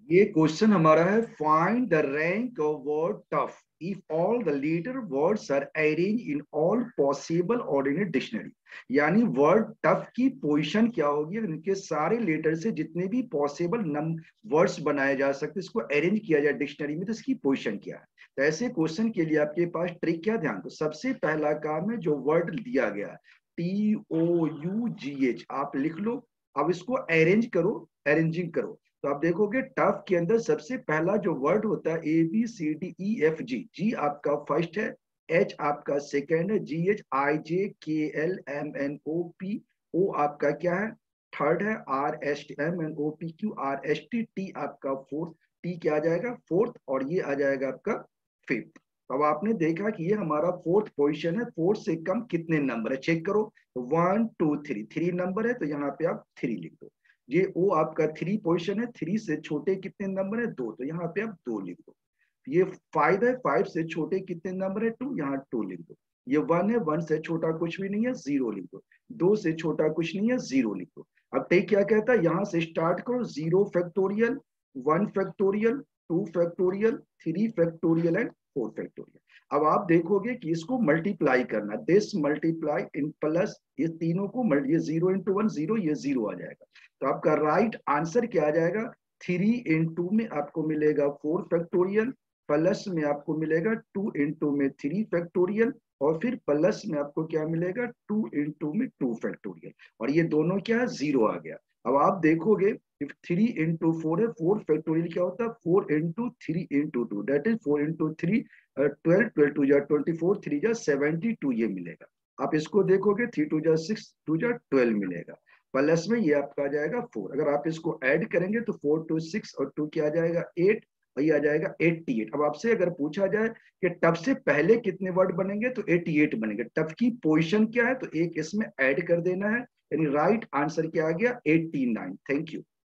ये क्वेश्चन हमारा है, find the rank of word tough if all the letter words are arrange in all possible ordinary dictionary. यानी word tough की position क्या होगी, इनके सारे लेटर से जितने भी पॉसिबल वर्ड्स बनाए जा सकते इसको अरेंज किया जाए डिक्शनरी में, तो इसकी पोजीशन क्या है। तो ऐसे क्वेश्चन के लिए आपके पास ट्रिक क्या, ध्यान दो। सबसे पहला काम है, जो वर्ड दिया गया TOUGH आप लिख लो। अब इसको अरेंज करो, अरेंजिंग करो। तो आप देखोगे टफ के अंदर सबसे पहला जो वर्ड होता है ABCDEFG। जी आपका फर्स्ट है, एच आपका सेकेंड है, GHIJKLMNOP O आपका क्या है, थर्ड है, RSTMNOPQRST टी आपका फोर्थ, टी क्या आ जाएगा फोर्थ, और ये आ जाएगा आपका फिफ्थ। अब आपने देखा कि ये हमारा फोर्थ पोजीशन है, फोर्थ से कम कितने नंबर है चेक करो। 1 2 3, 3 नंबर है तो यहाँ पे आप 3 लिख दो। ये ओ आपका 3 पोजीशन है, 3 से छोटे कितने नंबर है 2, तो यहाँ पे आप 2 लिख दो। ये 5 है, 5 से छोटे कितने नंबर है 2, यहाँ 2 लिख दो। ये 1 है, 1 से छोटा कुछ भी नहीं है, 0 लिख दो। 2 से छोटा कुछ नहीं है, 0 लिख दो। अब टेक क्या कहता है, यहाँ से स्टार्ट करो, 0 factorial, 1 factorial, 2 factorial, 3 factorial and 4 factorial. अब आप देखोगे कि इसको मल्टीप्लाई करना, दिस मल्टीप्लाई इन प्लस, ये तीनों को ये 0 इंटू 1 0, ये 0 आ जाएगा। तो आपका राइट आंसर क्या आ जाएगा, 3 इंटू में आपको मिलेगा 4 फैक्टोरियल, प्लस में आपको मिलेगा 2 इंटू में 3 फैक्टोरियल, और फिर प्लस में आपको क्या मिलेगा 2 इंटू में 2 फैक्टोरियल। और ये दोनों क्या है, 0 आ गया। अब आप देखोगे 3 इंटू 4 है, 4 फैक्टोरियल क्या होता है, 4 into 3 into 2, that is 4 into 3 12, 12 टू जा 24, 3 जा 72 ये मिलेगा। आप इसको देखोगे 3 टू जा 6, 2 जा 12 मिलेगा। प्लस में ये आपका आ जाएगा 4। अगर आप इसको ऐड करेंगे तो 4 टू 6 और 2 क्या आ जाएगा 8, और ये आ जाएगा 88। अब आपसे अगर पूछा जाए कि टफ से पहले कितने वर्ड बनेंगे तो 88 बनेंगे। टफ की पोजीशन क्या है, तो एक इसमें ऐड कर देना है, यानी राइट आंसर क्या आ गया 89। Thank you.